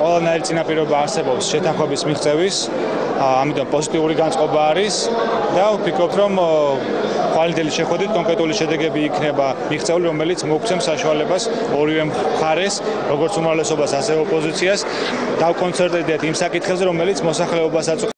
ყველანაირი წინაპირობა არსებობს შეთანხმების მიღწევის, ამიტომ პოზიტიური განწყობა არის და ვფიქრობთ, რომ ხვალინდელი შეხვედრით კონკრეტული შედეგები იქნება მიღწეული, რომელიც მოგცემს საშუალებას ორივე მხარეს, როგორც უმრავლესობას, ასევე ოპოზიციას, დავკონცენტრირდეთ იმ საკითხებზე, რომელიც მოსახლეობასაც